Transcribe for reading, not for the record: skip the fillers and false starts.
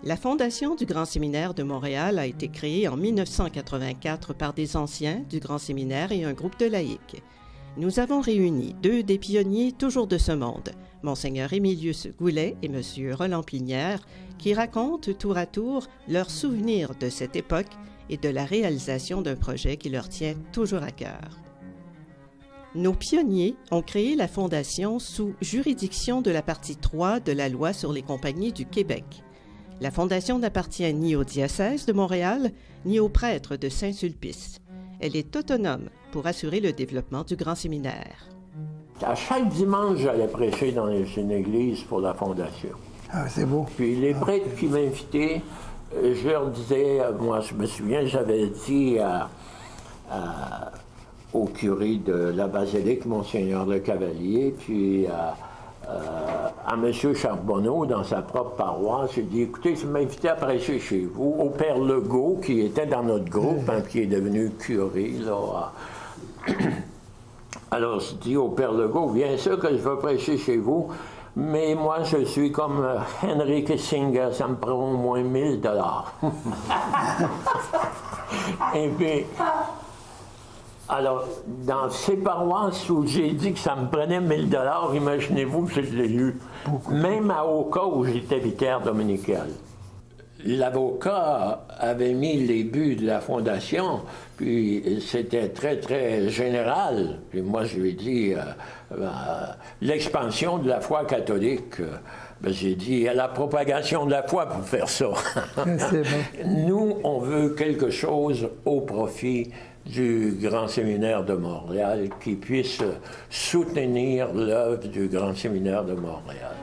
La Fondation du Grand Séminaire de Montréal a été créée en 1984 par des anciens du Grand Séminaire et un groupe de laïcs. Nous avons réuni deux des pionniers toujours de ce monde, Monseigneur Émilius Goulet et M. Roland Plinière, qui racontent tour à tour leurs souvenirs de cette époque et de la réalisation d'un projet qui leur tient toujours à cœur. Nos pionniers ont créé la Fondation sous juridiction de la partie 3 de la Loi sur les compagnies du Québec. La Fondation n'appartient ni au diocèse de Montréal, ni aux prêtres de Saint-Sulpice. Elle est autonome pour assurer le développement du Grand Séminaire. À chaque dimanche, j'allais prêcher dans une église pour la Fondation. Ah, c'est beau. Puis les prêtres qui m'invitaient, je leur disais, moi je me souviens, j'avais dit au curé de la basilique, Monseigneur Le Cavalier, puis à M. Charbonneau, dans sa propre paroisse, j'ai dit, écoutez, si vous m'invitez à prêcher chez vous, au Père Legault, qui était dans notre groupe, hein, qui est devenu curé, là. Alors, je dis au Père Legault, bien sûr que je vais prêcher chez vous, mais moi, je suis comme Henry Kissinger, ça me prend au moins 1000 $. Et puis, alors, dans ces paroisses où j'ai dit que ça me prenait 1000 $, imaginez-vous que je l'ai eu. Même à Oka, où j'étais vicaire dominical. L'avocat avait mis les buts de la Fondation, puis c'était très, très général. Puis moi, je lui ai dit, l'expansion de la foi catholique, j'ai dit, à la propagation de la foi pour faire ça. C'est bon. Nous, on veut quelque chose au profit du Grand Séminaire de Montréal qui puisse soutenir l'œuvre du Grand Séminaire de Montréal.